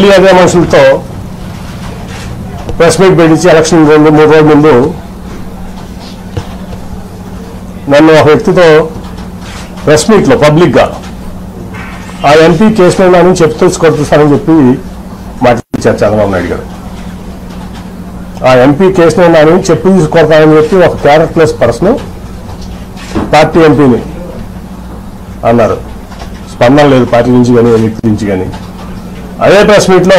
అదే మనుషులతో press meet పెట్టించి ఎలక్షన్ 2-3 రోజుల ముందు నన్ను ఒక వ్యక్తితో ప్రెస్ మీట్లో పబ్లిక్గా ఆ ఎంపీ కేసులో నేను చెప్పు తెలుసుకొస్తానని చెప్పి మాట్లాడించారు చంద్రబాబు నాయుడు గారు. ఆ ఎంపీ కేసులో నేను చెప్పు తీసుకొస్తానని చెప్పి ఒక క్యారెక్టర్లెస్ పర్సన్ పార్టీ ఎంపీని అన్నారు. స్పందన లేదు పార్టీ నుంచి కానీ వ్యక్తి నుంచి కానీ. అదే ప్రెస్ మీట్లో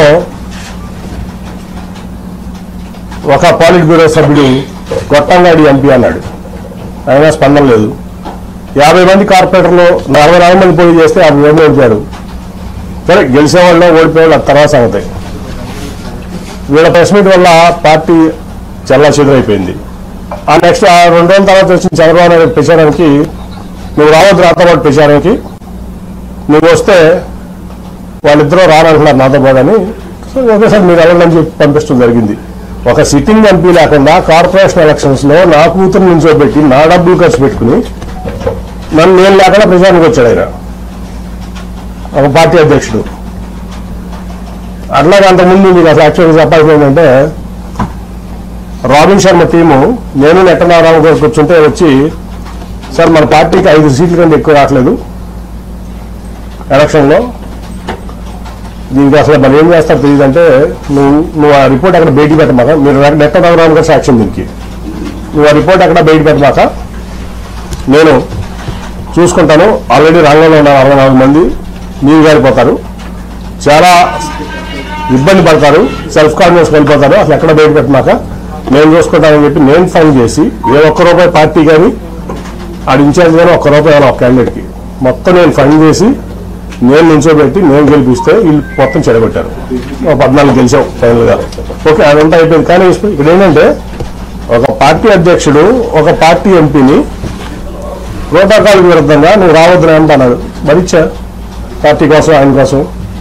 ఒక పాలిట్ బ్యూరో సభ్యుడు గొట్టంగాడి ఎంపీ అన్నాడు. అయినా స్పందన లేదు. 50 మంది కార్పొరేటర్లు 44 మంది పోటీ చేస్తే 50 మంది ఓడిపోయారు. సరే గెలిచేవాళ్ళు ఓడిపోయేవాళ్ళు అది తర్వాత సంగతి. వీళ్ళ ప్రెస్ మీట్ వల్ల పార్టీ చల్లా చెదురైపోయింది. ఆ నెక్స్ట్ 2 రోజుల తర్వాత వచ్చిన చంద్రబాబు నాయుడు ప్రచారానికి నువ్వు రావద్దు నాతో పాటు ప్రచారానికి, నువ్వు వస్తే వాళ్ళిద్దరూ రానంటున్నారు నాతో పాటు అని. సో ఒకేసారి మీరు వెళ్ళండి చెప్పి పంపించడం జరిగింది. ఒక సిట్టింగ్ ఎంపీ లేకుండా కార్పొరేషన్ ఎలక్షన్స్లో నా కూతురు నిల్చోబెట్టి నా డబ్బులు ఖర్చు పెట్టుకుని నన్ను నేను లేకుండా ప్రచారానికి వచ్చాడు ఆయన, ఒక పార్టీ అధ్యక్షుడు. అట్లాగే అంతకుముందు మీకు అసలు యాక్చువల్గా చెప్పాల్సిందంటే రాబిన్ శర్మ టీము నేను నెట్టనారాయణ గారు కూర్చుంటే వచ్చి, సార్ మన పార్టీకి 5 సీట్ల కంటే ఎక్కువ రావట్లేదు ఎలక్షన్లో, దీనికి అసలు మనం ఏం చేస్తారో తెలియదంటే నువ్వు ఆ రిపోర్ట్ అక్కడ బయటికి పెట్టమాక, మీరు నెట్టనారాయణ గారు సాక్ష్యం దీనికి, నువ్వు ఆ రిపోర్ట్ అక్కడ బయట పెట్టమాక, నేను చూసుకుంటాను. ఆల్రెడీ రంగంలో ఉన్న 64 మంది నీరు గారిపోతారు, చాలా ఇబ్బంది పడతారు, సెల్ఫ్ కాన్ఫిడెన్స్ వెళ్ళిపోతారు, అసలు ఎక్కడ బయట పెట్టమాక నేను చూసుకుంటానని చెప్పి నేను ఫైన్ చేసి ₹1 పార్టీ కానీ ఆడ ఇన్ఛార్జ్ కానీ ₹1 ఒక క్యాండిడేట్కి మొత్తం నేను ఫైన్ చేసి నేను నిల్చోబెట్టి నేను గెలిపిస్తే వీళ్ళు మొత్తం చెడగొట్టారు. 14 గెలిచాం ఫైనల్గా. ఓకే అదంతా అయిపోయింది. కానీ ఇక్కడ ఏంటంటే ఒక పార్టీ అధ్యక్షుడు ఒక పార్టీ ఎంపీని ప్రోటోకాల్ విరుద్ధంగా నువ్వు రావద్దు అంటున్నాడు. భరించా పార్టీ కోసం ఆయన కోసం.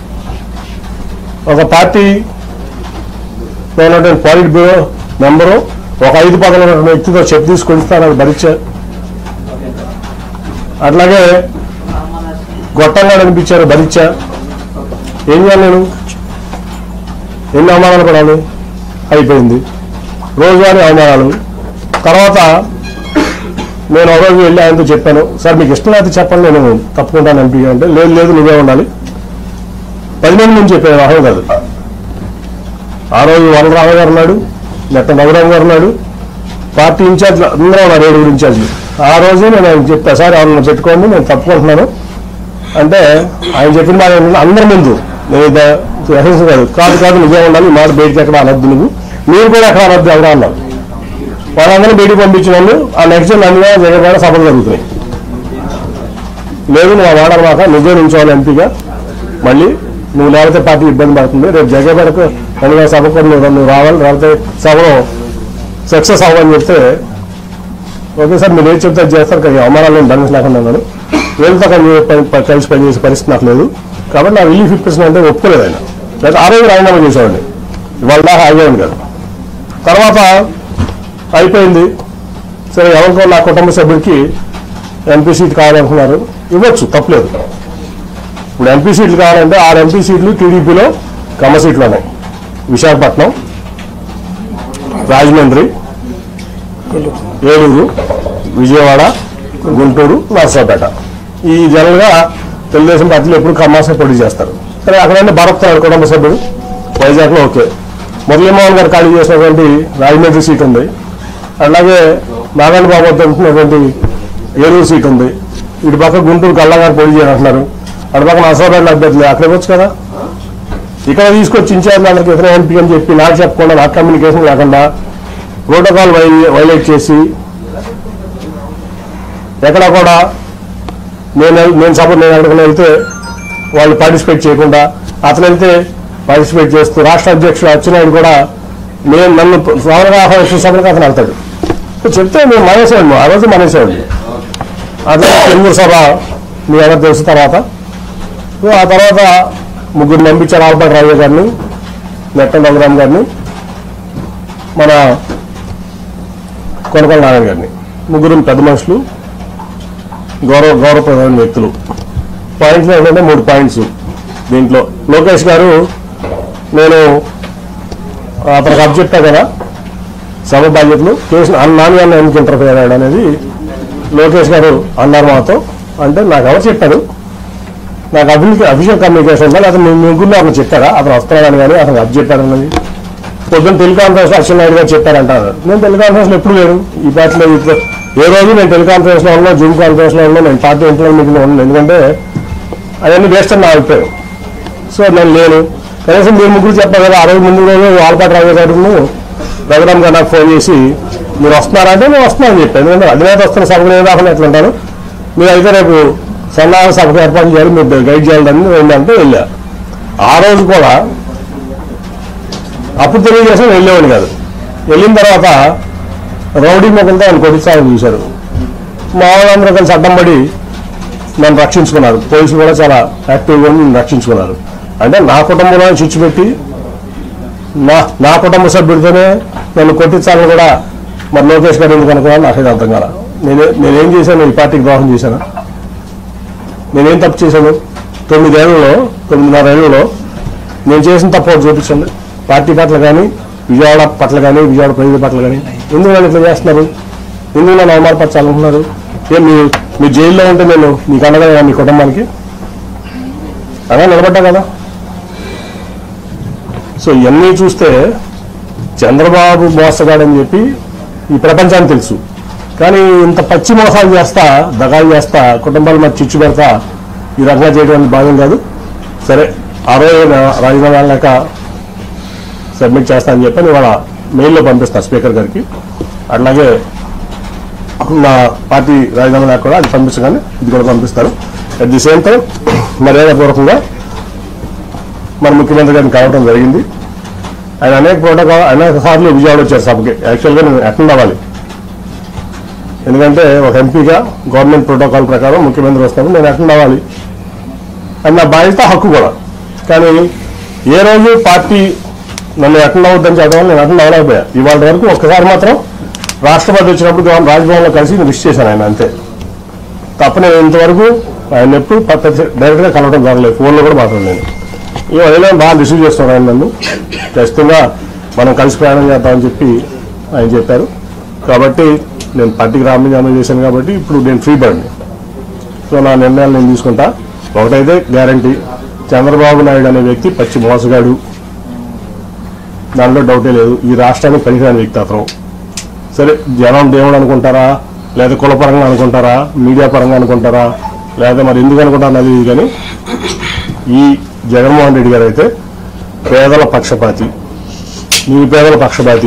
ఒక పార్టీ పాలిట్ బ్యూరో మెంబరు ఒక 5 పదవుల వ్యక్తితో చెప్పు తీసుకొస్తానని భరించా. అట్లాగే గొట్టంగా అనిపించారు భరించా. ఏం చేయాలి నేను? ఎన్ని అవమానాలు పడాలి? అయిపోయింది రోజువారీ అవమానాలు. తర్వాత నేను ఒక రోజు వెళ్ళి ఆయనతో చెప్పాను, సార్ మీకు ఇష్టం అయితే చెప్పండి నేను తప్పుకుంటాను ఎంపీ అంటే, లేదు నువ్వే ఉండాలి 10 మంది నుంచి చెప్పాను, రాహుల్ కాదు. ఆ రోజు వరలరావు గారు ఉన్నాడు, నెట్ట నగరావు గారు ఉన్నాడు, పార్టీ ఇన్ఛార్జ్లు అందరూ ఉన్నారు, 7 ఇన్ఛార్జ్లు. ఆ రోజే నేను ఆయన చెప్పా, సార్ ఎవరన్నా పెట్టుకోండి నేను తప్పుకుంటున్నాను అంటే ఆయన చెప్పిన మాట అందరి ముందు నేను కాదు నువ్వే ఉండాలి, ఈ మాట బయటికి ఎక్కడ అనొద్దు, మీరు కూడా ఎక్కడ అనొద్దు ఎవరా అన్నారు. వాళ్ళందరినీ బయటికి పంపించినాను. ఆ నెక్స్ట్ డే నన్ను జగన్ సభలు జరుగుతున్నాయి. లేదు నువ్వు వాడమాక, నువ్వే నుంచోవాలి ఎంపీగా, మళ్ళీ నువ్వు లేకపోతే పార్టీ ఇబ్బంది పడుతుంది, రేపు జగన్కు నన్ను సభకు నువ్వు రావాలి, లేకపోతే సభలో సక్సెస్ అవ్వని చెప్తే ఓకే సార్ మీరు ఏం చెప్తే చేస్తారు, కానీ అవమానాలు నేను దండ లేకుండా ఉన్నాను, వీళ్ళతో కలిసి పనిచేసే పరిస్థితి నాకు లేదు కాబట్టి నా రిలీఫ్ ఇప్పిస్తున్నా అంటే ఒప్పుకోలేదు ఆయన. లేదా ఆ రోజు రాజీనామా చేసేవాడిని, ఇవాళ దాకా ఆగేవాడిని కాదు. తర్వాత అయిపోయింది. సరే ఎవరికో నా కుటుంబ సభ్యుడికి ఎంపీ సీట్ కావాలనుకున్నారు, ఇవ్వచ్చు తప్పలేదు. ఇప్పుడు ఎంపీ సీట్లు కావాలంటే 6 ఎంపీ సీట్లు టీడీపీలో కమ్మ సీట్లు ఉన్నాయి. విశాఖపట్నం, రాజమండ్రి, ఏలూరు, విజయవాడ, గుంటూరు, నర్సాపేట. ఈ జనరల్గా తెలుగుదేశం పార్టీలో ఎప్పుడు కమ్మాసే పోటీ చేస్తారు. సరే అక్కడంటే భరత్ కుటుంబ సభ్యుడు వైజాగ్లో ఓకే. మురళీమోహన్ గారు ఖాళీ చేసినటువంటి రాజమండ్రి సీట్ ఉంది. అలాగే నారాయణ బాబు అంటున్నటువంటి ఏలూరు సీట్ ఉంది. ఇటు పక్క గుంటూరు కల్లా గారు పోటీ చేయాలంటున్నారు. అటు పక్క నర్సాపేట అభ్యర్థులు అక్కడ ఇవ్వచ్చు కదా. ఇక్కడ తీసుకొచ్చి ఇన్ఛార్జ్ అందరికి ఇతర ఎంపీ అని చెప్పి నాకు చెప్పకుండా, నాకు కమ్యూనికేషన్ లేకుండా ప్రోటోకాల్ వైలేట్ చేసి ఎక్కడ కూడా నేను సపోర్ట్ నేను ఎక్కడికైనా వెళ్తే వాళ్ళు పార్టిసిపేట్ చేయకుండా, అతను వెళ్తే పార్టిసిపేట్ చేస్తూ రాష్ట్ర అధ్యక్షుడు అచ్చెన్నాయుడు కూడా నన్ను సభలుగా ఆహ్వానించిన సభలకు అతను వెళ్తాడు. చెప్తే మేము మానేసేవాడిని, ఆ రోజు మానేసేవాడిని. అదే తెలుగు సభ మీ ఎవరు తెలుసు. తర్వాత ఆ తర్వాత 3 పంపించారు, ఆల్పాటి రాజు గారిని, నెట్ట రఘురామ్ గారిని, మన కొనకొండ నారాయణ గారిని. 3 పెద్ద మనుషులు, గౌరవప్రదమైన వ్యక్తులు. పాయింట్లు ఏంటంటే 3 పాయింట్స్. దీంట్లో లోకేష్ గారు నేను అతనికి అప్పు చెప్పా కదా సభ బాధ్యతలు కేసు నాని అన్న ఎందుకు ఇంటర్ఫియర్ అయ్యాడు అనేది లోకేష్ గారు అన్నారు మాతో. అంటే నాకు ఎవరు చెప్పారు, నాకు అఫీషియల్ కమ్యూనికేషన్ ఉందా లేదా మీ ముగ్గురులో అతను చెప్పారా అతను వస్తున్నాడని కానీ అతను అప్పు చెప్పారన్నది. పొద్దున్న టెలికాన్ఫరెన్స్ అచ్చెన్నాయుడు గారు చెప్పారంటారు. నేను టెలికాన్ఫరెన్స్లో ఎప్పుడు లేను ఈ పార్టీలో. ఇప్పుడు ఏ రోజు నేను టెలికాన్ఫరెన్స్లో ఉన్నా, జూమ్ కాన్ఫరెన్స్లో ఉన్నా, నేను పార్టీ ఇంటర్నల్ మీటింగ్లో ఉన్నాను. ఎందుకంటే అవన్నీ వేస్ట్ అని నా అభిప్రాయం. సో నేను లేను. కనీసం మీరు ముగ్గురు చెప్పారు కదా, ఆ రోజు ముందు రోజు వాల్పాటి రాజు గారు రఘురామ్ గారు నాకు ఫోన్ చేసి మీరు వస్తున్నారంటే నేను వస్తున్నానని చెప్పాను. ఎందుకంటే అధినేత వస్తున్న సభకు నేను రాకుండా ఎట్లా ఉంటాను, మీరు అయితే రేపు సన్నాహ సభకు ఏర్పాటు చేయాలి, మీరు గైడ్ చేయాలని వెళ్ళాలంటే వెళ్ళా. ఆ రోజు కూడా అప్పుడు తెలియజేసిన వెళ్ళేవాడిని కాదు. వెళ్ళిన తర్వాత రౌడీ ముఖంతో ఆయన కొట్టించాలని చూశారు. మా వాళ్ళందరూ కలిసి అడ్డం పడి నన్ను రక్షించుకున్నారు. పోలీసులు కూడా చాలా యాక్టివ్గా నన్ను రక్షించుకున్నారు. అంటే నా కుటుంబంలో చిచ్చు పెట్టి నా కుటుంబ సభ్యుడితోనే నన్ను కొట్టించాలని కూడా మరి లోకేష్ గారు ఎందుకు అనుకోవాలని నాకైతే అర్థం కాల. నేనేం చేశాను, ఈ పార్టీకి ద్రోహం చేశాను, నేనేం తప్పు చేశాను? 9.5 ఏళ్లలో నేను చేసిన తప్పు చూపించండి. పార్టీ పట్ల కానీ, విజయవాడ పట్ల కానీ, విజయవాడ ప్రజల పట్ల కానీ ఎందుకు నన్ను ఇట్లా చేస్తున్నారు, ఎందుకు నన్ను అవమానపరచాలనుకున్నారు? మీ జైల్లో ఉంటే నేను మీకు అనగా మీ కుటుంబానికి అలా నిలబడ్డా కదా. సో ఇవన్నీ చూస్తే చంద్రబాబు మోసగాడని చెప్పి ఈ ప్రపంచానికి తెలుసు. కానీ ఇంత పచ్చి మోసాలు చేస్తా, దగాలు చేస్తా, కుటుంబాల మధ్య చిచ్చు పెడతా ఈ రకంగా చేయడం భాగం కాదు. సరే ఆ రోజు రాజీనామా లేక సబ్మిట్ చేస్తా అని చెప్పి ఇవాళ మెయిల్లో పంపిస్తాను స్పీకర్ గారికి. అట్లాగే నా పార్టీ రాజీనామా లేక కూడా అది పంపించగానే ఇది కూడా పంపిస్తారు. అట్ ది సేమ్ టైం మర్యాదపూర్వకంగా మన ముఖ్యమంత్రి గారిని కలవడం జరిగింది. ఆయన అనేక సార్లు విజయవాడ వచ్చారు సభకి. యాక్చువల్గా నేను అటెండ్ అవ్వాలి, ఎందుకంటే ఒక ఎంపీగా గవర్నమెంట్ ప్రోటోకాల్ ప్రకారం ముఖ్యమంత్రి వస్తాను, నేను అటెండ్ అవ్వాలి. అది నా బాధ్యత, హక్కు కూడా. కానీ ఏ రోజు పార్టీ నన్ను అటెండ్ అవ్వద్దని చెప్పడం వల్ల నేను అటెండ్ అవ్వలేకపోయా. ఇవాళ వరకు ఒక్కసారి మాత్రం రాష్ట్రపతి వచ్చినప్పుడు రాజ్భవన్లో కలిసి నేను విష్ చేశాను ఆయన, అంతే తప్ప నేను ఇంతవరకు ఆయన ఎప్పుడు డైరెక్ట్గా కలవడం జరగలేదు, ఫోన్లో కూడా మాట్లాడలేదు. ఏదైనా బాగా రిసీవ్ చేస్తున్నాడు ఆయన నన్ను. ఖచ్చితంగా మనం కలిసి ప్రయాణం చేద్దామని చెప్పి ఆయన చెప్పారు. కాబట్టి నేను పార్టీకి రాజీనామా చేశాను కాబట్టి ఇప్పుడు నేను ఫ్రీ బర్డ్ని. సో నా నిర్ణయాలు నేను తీసుకుంటా. ఒకటైతే గ్యారంటీ, చంద్రబాబు నాయుడు అనే వ్యక్తి పచ్చి మోసగాడు, దానిలో డౌటే లేదు. ఈ రాష్ట్రానికి పనికిరాని వ్యక్తి అతను. సరే జనం దేవుడు అనుకుంటారా, లేదా కులపరంగా అనుకుంటారా, మీడియా పరంగా అనుకుంటారా, లేదా మరి ఎందుకు అనుకుంటారు అది. కానీ ఈ జగన్మోహన్ రెడ్డి గారు అయితే పేదల పక్షపాతి, నిరుపేదల పక్షపాతి.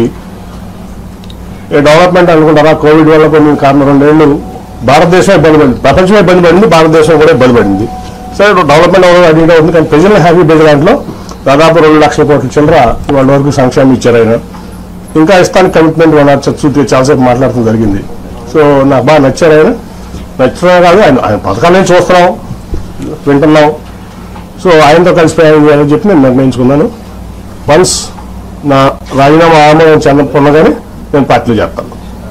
డెవలప్మెంట్ అనుకుంటారా, కోవిడ్ వల్ల కొన్ని కారణం 2 ఏళ్ళు భారతదేశం ఇబ్బంది పడింది, ప్రపంచమే ఇబ్బంది పడింది, భారతదేశం కూడా ఇబ్బంది పడింది. సరే డెవలప్మెంట్ అడిగిగా ఉంది, కానీ ప్రజలను హ్యాపీ బేస్ దాంట్లో దాదాపు 2 లక్షల కోట్ల చిల్లర వాళ్ళ వరకు సంక్షేమం ఇచ్చారు ఆయన. ఇంకా ఇస్తానికి కమిట్మెంట్ చాలాసేపు మాట్లాడటం జరిగింది. సో నాకు బాగా నచ్చారు ఆయన. నచ్చడం కాదు, ఆయన పథకాలను చూస్తున్నాం, వింటున్నాం. సో ఆయనతో కలిసి ప్రయాణం చేయాలని చెప్పి నేను నిర్ణయించుకున్నాను. వన్స్ నా రాజీనామా ఆమోదం చెందకుండా కానీ నేను పార్టీలో చేస్తాను.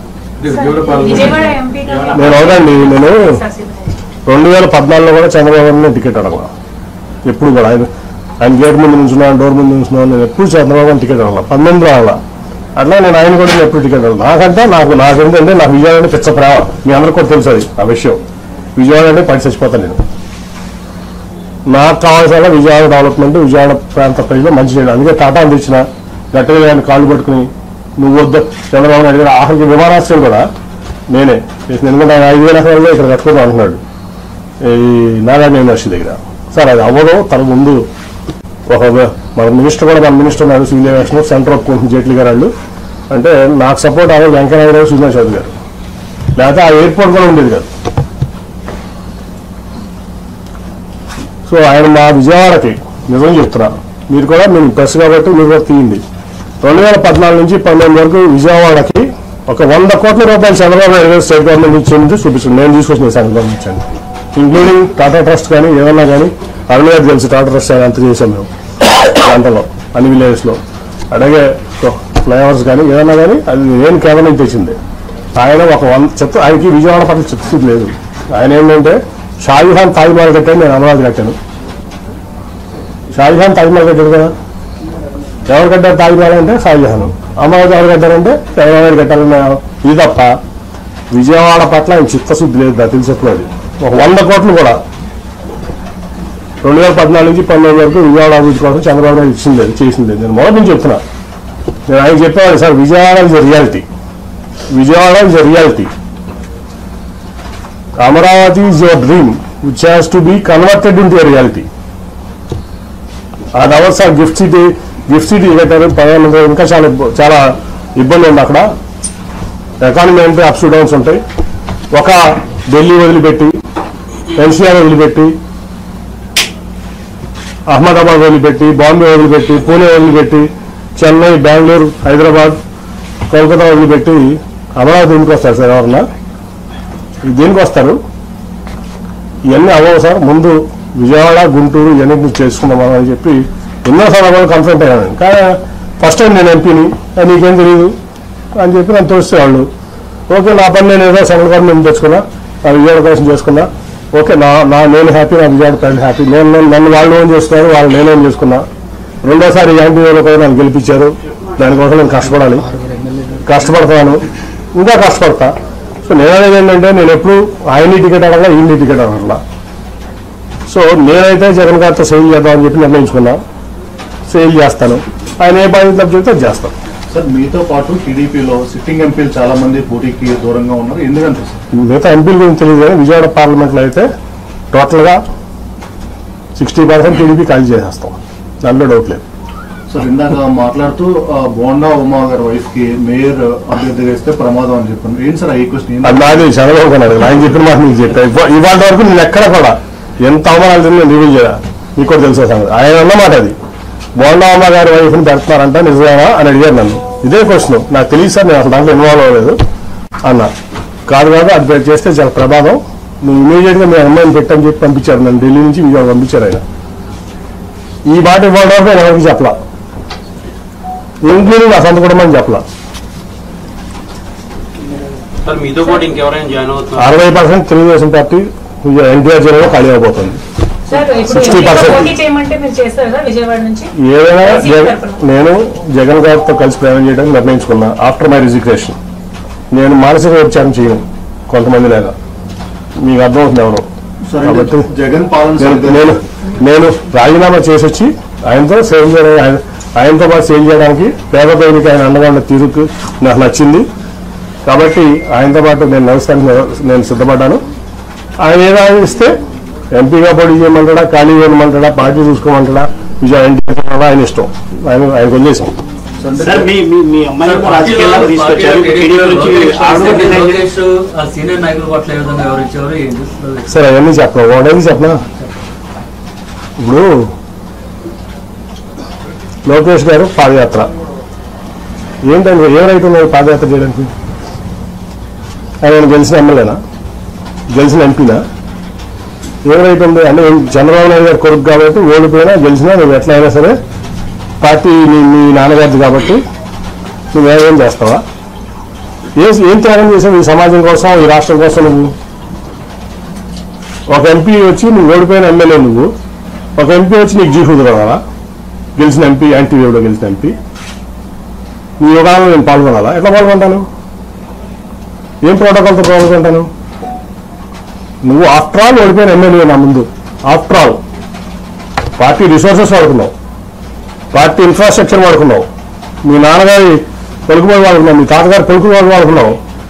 నేను అవునండి, నేను 2014లో కూడా చంద్రబాబు టికెట్ అడగలా. ఎప్పుడు కూడా ఆయన గేట్ ముందు నుంచున్నాను, డోర్ ముందు నుంచున్నాను. నేను ఎప్పుడు చంద్రబాబు టికెట్ అడగల. 19లో అడగల. అట్లా నేను ఆయన కూడా ఎప్పుడు టికెట్ అడగల. నాకంటే నాకేంటంటే నాకు విజయవాడ అంటే పిచ్చ ప్రేమ. మీ అందరికీ కూడా తెలుసు అది ఆ విషయం. విజయవాడ అంటే పడి చచ్చిపోతాను నేను. నాకు కావాల్సిన విజయవాడ డెవలప్మెంట్, విజయవాడ ప్రాంత ప్రజలు మంచి చేయడం. అందుకే టాటాను తెచ్చిన, గట్టిగా ఆయన కాళ్ళు పట్టుకుని నువ్వు వద్దు చంద్రబాబు నాయుడు గారు ఆఖరికి విమానాశ్రయం కూడా నేనే ఎందుకంటే ఆయన 5,000 ఎకరాల్లో ఇక్కడ కట్టుకుందాం అంటున్నాడు ఈ నాగార్జున యూనివర్సిటీ దగ్గర. సార్ అది అవ్వదు, తన ముందు ఒక మన మినిస్టర్ కూడా, మన మినిస్టర్ ఉన్నారు సివిల్ ఏవియేషన్, సెంటర్ ఒప్పుకుంటుంది జైట్లీ గారు వాళ్ళు. అంటే నాకు సపోర్ట్ అవ్వాలి వెంకయ్యనాయుడు గారు, సుజనా చౌదరి గారు, లేకపోతే ఆ ఎయిర్పోర్ట్ కూడా ఉండేది కాదు. సో ఆయన మా విజయవాడకి నిజం చెప్తున్నా, మీరు కూడా మేము ప్రెస్ కాబట్టి మీరు కూడా తీయండి. 2014 నుంచి 2019 వరకు విజయవాడకి ఒక 100 కోట్ల రూపాయలు చంద్రబాబు నాయుడు స్టేట్ గవర్నమెంట్ ఇచ్చింది చూపిస్తుంది. నేను తీసుకొచ్చిన సెంట్రల్ గవర్నమెంట్ ఇచ్చాను, ఇంక్లూడింగ్ టాటా ట్రస్ట్ కానీ ఏమన్నా కానీ. అరుణ్ గారు తెలుసు టాటా ట్రస్ట్ అంత చేసాం మేము ప్రాంతంలో అన్ని విలేజెస్లో. అలాగే ఫ్లైఓవర్స్ కానీ ఏమన్నా కానీ అది నేను కేవలం తెచ్చింది. ఆయన ఒక 100 చెత్త, ఆయనకి విజయవాడ పట్ల చిత్తశుద్ధి లేదు. ఆయన ఏంటంటే షాజహాన్ తాజ్మహల్ కట్టాను, నేను అమరావతి కట్టాను. షాజహాన్ తాజ్మహల్ కట్టాడు కదా, ఎవరు కట్టారు తాజ్మహల్ అంటే షాజహాన్. అమరావతి ఎవరు కట్టారంటే చంద్రబాబు కట్టాలన్న ఇది తప్ప విజయవాడ పట్ల ఆయన చిత్తశుద్ధి లేదు. నాకు తెలిసినది ఒక 100 కోట్లు కూడా 2014 నుంచి 19 వరకు విజయవాడ అభివృద్ధి కోసం చంద్రబాబు నాయుడు ఇచ్చింది లేదు, చేసింది లేదు. నేను మొదటి నుంచి చెప్తున్నా. నేను ఆయన చెప్పేవాడు sir, Vijayawada is a reality, Vijayawada is a reality, Amaravati is your dream which has to be converted in to a reality. అది అవర్ సార్ గిఫ్ట్ సిటీ కట్టారు. ప్రధానమంత్రి ఇంకా చాలా చాలా ఇబ్బంది ఉంది అక్కడ. ఎకానమీ అంటే అప్స్ డౌన్స్ ఉంటాయి. ఒక ఢిల్లీ వదిలిపెట్టి, ఎన్సీఆర్ వదిలిపెట్టి, అహ్మదాబాద్ వదిలిపెట్టి, బాంబే వదిలిపెట్టి, పూణే వదిలిపెట్టి, చెన్నై, బెంగళూరు, హైదరాబాద్, కోల్కతా వదిలిపెట్టి అమరావతి ఎందుకు వస్తారు సార్? ఎవరన్నా దేనికి వస్తారు? ఇవన్నీ అవ్వవు సార్. ముందు విజయవాడ, గుంటూరు ఇవన్నీ చేసుకుందాం అని చెప్పి ఎన్నో సందర్భాలు కన్సల్ట్ అయ్యాను. కానీ ఫస్ట్ టైం నేను ఎంపీని, నీకేం తెలియదు అని చెప్పి నన్ను తోస్తే ఓకే నా పని నేను ఏదో సెంట్రల్ గవర్నమెంట్ తెచ్చుకున్నా, నా విజయవాడ కోసం చేసుకున్నా, ఓకే నేను హ్యాపీ, నా విజయవాడ ప్రజలు హ్యాపీ. నన్ను వాళ్ళు ఓన్ చేసుకున్నారు, వాళ్ళు నేను ఓన్ చేసుకున్నా. రెండోసారి యాంటీ కూడా నన్ను గెలిపించారు. దానికోసం నేను కష్టపడతాను, ఇంకా కష్టపడతా. సో నేను అనేది ఏంటంటే నేను ఎప్పుడు ఆయన్ని టికెట్ అడగలా, ఈయన్ని టికెట్ అడగలా. సో నేనైతే జగన్ గారితో సేల్ చేద్దామని చెప్పి నిర్ణయించుకున్నా. సేల్ చేస్తాను, ఆయన ఏ బాధ్యత చెప్తే అది చేస్తాను. సార్ మీతో పాటు టీడీపీలో సిట్టింగ్ ఎంపీలు చాలా మంది పోటీకి దూరంగా ఉన్నారు, ఎందుకంటే మిగతా ఎంపీల గురించి తెలియదు కానీ విజయవాడ పార్లమెంట్లో అయితే టోటల్గా 60% టీడీపీ ఖాళీ చేసేస్తాం, దాంట్లో డౌట్ లేదు. సార్ ఇందాక మాట్లాడుతూ బోండా ఉమా గారి వైఫ్ కి మేయర్ అభ్యర్థిగా ఇస్తే ప్రమాదం అని చెప్పాను. ఏంటి సార్ ఈ క్వశ్చన్? అది నాది చంద్రబాబు గారు ఆయన చెప్పిన మాట మీకు చెప్పా. ఇవాళ వరకు నేను ఎక్కడ కూడా ఎంత అవమానాలు నేను రివ్యూ చేయాలి, మీకు కూడా తెలిసే సంగతి. ఆయన అన్నమాట అది, బోండా ఉమా గారి వైఫ్ని పెడుతున్నారంట నిజమేనా అని అడిగారు నన్ను. ఇదే క్వశ్చన్ నాకు తెలియదు సార్, నేను అసలు దాంట్లో ఇన్వాల్వ్ అవ్వలేదు అన్నా. కాదు అది చేస్తే చాలా ప్రమాదం, నువ్వు ఇమీడియట్గా మీ అమ్మాయిని పెట్టని చెప్పి పంపించారు నన్ను. ఢిల్లీ నుంచి విజయవాడ పంపించారు ఆయన. ఈ మాట ఇవ్వడం వరకు నేను ఎవరికి చెప్పలా, ఇంక్లూడింగ్ నా సొంత కుటుంబం చెప్పలా. 60% తెలుగుదేశం పార్టీ ఎన్టీఆర్ జిల్లాలో ఖాళీ అయిపోతుంది. 60%. ఏదైనా నేను జగన్ గారితో కలిసి ప్రయాణం చేయడానికి నిర్ణయించుకున్నా. ఆఫ్టర్ మై రిజిగ్నేషన్ నేను మానసిక ఉపచారం చేయను కొంతమంది లాగా, మీకు అర్థమవుతుంది ఎవరు. కాబట్టి నేను రాజీనామా చేసి వచ్చి ఆయనతో సేవ్ చేయడం, ఆయనతో పాటు సేవ్ చేయడానికి పేద ప్రజలకి ఆయన అండగా ఉన్న తీరుకు నాకు నచ్చింది. కాబట్టి ఆయనతో పాటు నేను నడుస్తానికి నేను సిద్ధపడ్డాను. ఆయన ఏదైనా ఇస్తే ఎంపీగా పోటీ చేయమంటాడా, ఖాళీ చేయమంటాడా, పార్టీ చూసుకోమంటాడా, విజయ ఎన్టీఆర్ ఆయన ఇష్టం, ఆయన వదిలేసాం. సరే అవన్నీ చెప్పను, ఒకటేది చెప్పనా. ఇప్పుడు లోకేష్ గారు పాదయాత్ర ఏంటంటే ఏ రైతు ఉన్నారు పాదయాత్ర చేయడానికి? ఆయన గెలిచిన ఎమ్మెల్యేనా, గెలిచిన ఎంపీనా? ఏం రైతు ఉంది అంటే చంద్రబాబు నాయుడు గారు కొడుకు కాబట్టి ఓడిపోయినా గెలిచినా నువ్వు ఎట్లా అయినా సరే పార్టీ మీ నాన్నగారిది కాబట్టి నువ్వేం చేస్తావా? ఏం త్యాగం చేసావు ఈ సమాజం కోసం, ఈ రాష్ట్రం కోసం? నువ్వు ఒక ఎంపీ వచ్చి నువ్వు ఓడిపోయిన ఎమ్మెల్యే, నువ్వు ఒక ఎంపీ వచ్చి నీకు జీహుదు రావాలా? గెలిచిన ఎంపీ, యాంటీవీలో గెలిచిన ఎంపీ నీ యోగాలను నేను పాల్గొనాలా? ఎట్లా పాల్గొంటాను? ఏం ప్రోటోకాల్తో పాల్గొంటాను? నువ్వు ఆఫ్టర్ ఆల్ ఓడిపోయిన ఎమ్మెల్యే నా ముందు. ఆఫ్టర్ ఆల్ పార్టీ రిసోర్సెస్ వాడుకున్నావు, పార్టీ ఇన్ఫ్రాస్ట్రక్చర్ వాడుకున్నావు, మీ నాన్నగారి కొలుకుబడి వాడుకున్నావు, మీ తాతగారి కొలుకుబడి వాడుకున్నావు,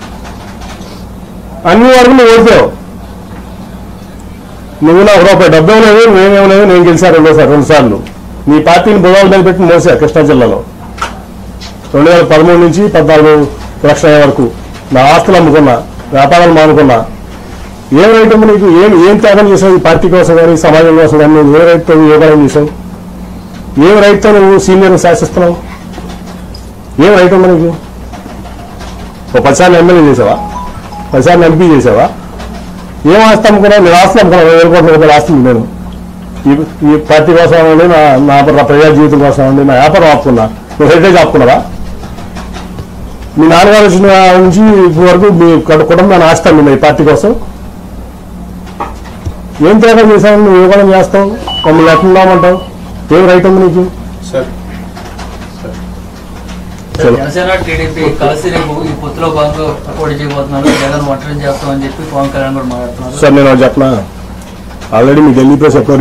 అన్ని వాడుకుని నువ్వు ఓడిపోయావు. నువ్వు నాకు రూపాయి డబ్బే లేదు, నేనేమో లేదు, నేను గెలిచాను 2 సార్లు. నీ పార్టీని బుధాలు మీద పెట్టి మోసా కృష్ణా జిల్లాలో 2013 నుంచి 14 లక్షల వరకు నా ఆస్తులు అమ్ముకున్నా, వ్యాపారాలు మానుకున్నా. ఏం రైట్ ఉంది నీకు? ఏం త్యాగం చేసావు ఈ పార్టీ కోసం కానీ సమాజం కోసం కానీ? నువ్వు ఏ రైట్తో యోగాయం చేసావు? ఏం రైట్తో నువ్వు సీనియర్ని శాసిస్తున్నావు? ఏం రైట్ ఉంది నీకు? ఓ 10 సార్లు ఎమ్మెల్యే చేసావా? 10 సార్లు ఎంపీ చేసావా? ఏం ఆస్తి అమ్ముకున్నావు? నేను ఆస్తులు అమ్ముకున్నాను, 1000 కోట్ల రూపాయల ఆస్తులు. నేను ఈ పార్టీ కోసం అండి, నా ప్రజా జీవితం కోసం అండి, నా వ్యాపారం ఆపుకున్నా. నువ్వు హెరిటేజ్ ఆపుకున్నావా? మీ నాన్నగారు వచ్చిన నుంచి ఇప్పుడు వరకు మీ కుటుంబాన్ని ఆస్తి అమ్మింది ఈ పార్టీ కోసం. ఏం త్యాగం చేశావు? నువ్వు యోగం చేస్తావు, మమ్మల్ని ఎట్లున్నామంటావు? ఏం రైట్ ఉంది నీకు? సార్ జనసేన టీడీపీ కలిసి రేపు ఈ పొత్తులో భాగంగా పోటీ చేయబోతున్నారు. జగన్ ఒంటరి చేస్తామని చెప్పి పవన్ కళ్యాణ్ కూడా మాట్లాడుతున్నారు. సార్ నేను చెప్పనా, ఆల్రెడీ మీ ఢిల్లీ ప్రెస్ ఎప్పుడో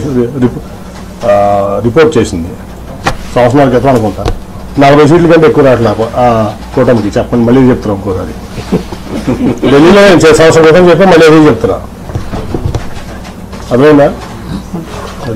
రిపోర్ట్ చేసింది సంవత్సరాల క్రితం అనుకుంటా. 40 సీట్ల కంటే ఎక్కువ రావట్లేదు నాకు ఆ కూటమికి. చెప్పండి, మళ్ళీ చెప్తున్నాం ఇంకోసారి. ఢిల్లీలో నేను సంవత్సరం క్రితం చెప్పి మళ్ళీ అదే చెప్తున్నా. అర్థమైందా?